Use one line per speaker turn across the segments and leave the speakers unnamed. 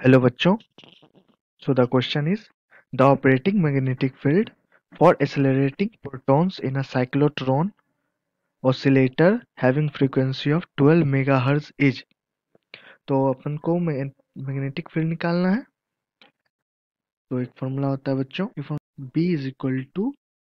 Hello बच्चों. So the question is the operating magnetic field for accelerating protons in a cyclotron oscillator having frequency of 12 megahertz is. तो अपन को magnetic field निकालना है. तो एक formula होता है बच्चों, B is equal to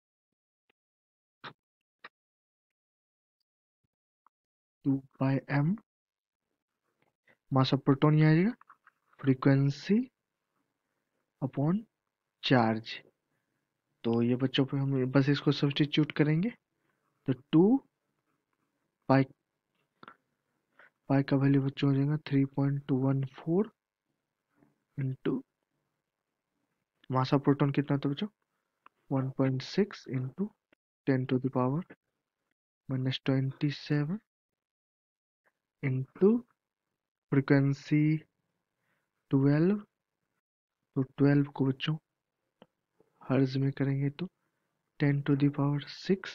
2πm mass of proton ये आ जाएगा फ्रीक्वेंसी अपॉन चार्ज. तो ये बच्चों पे हम बस इसको सब्स्टिट्यूट करेंगे. तो 2 पाई पाई का वैल्यू बच्चों हो जाएगा 3.214 इंटू मास ऑफ प्रोटॉन कितना था बच्चों 1.6 into 10 to the power -27 into frequency 12. तो 12 को बच्चों हर्ज में करेंगे तो 10 to the power 6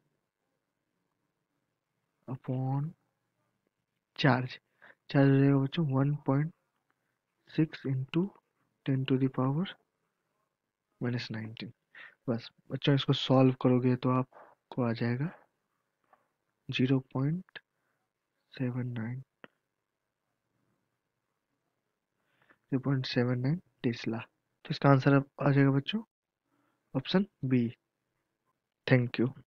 upon charge charge हो जाएगा बच्चों 1.6 इंटू 10 टू द पावर -19. बस बच्चों इसको सॉल्व करोगे तो आपको आ जाएगा 0.79 टेस्ला. तो इसका आंसर अब आ जाएगा बच्चों ऑप्शन बी. Thank you.